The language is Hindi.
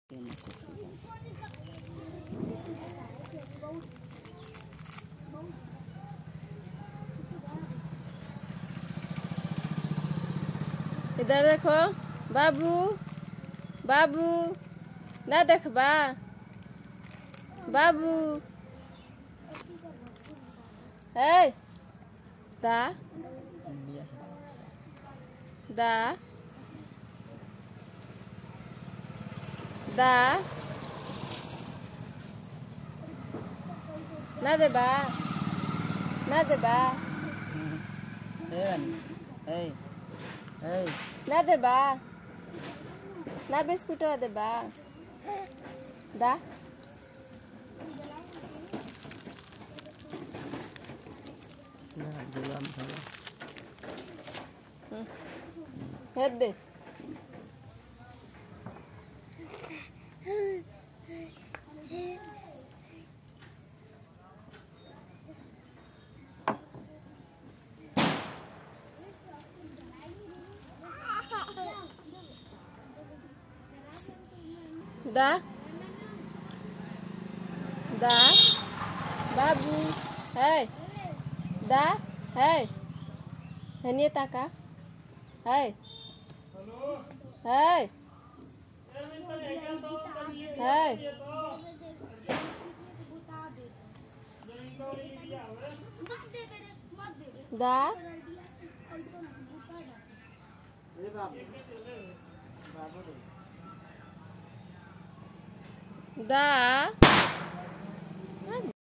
इधर देखो बाबू, बाबू ना देखबा बाबू। है दा दा दा ना देबा ना देबा ना देबा ना बिस्कुट देबा दा दे दा दा बाबू है दा है हनिए ताका है दा दा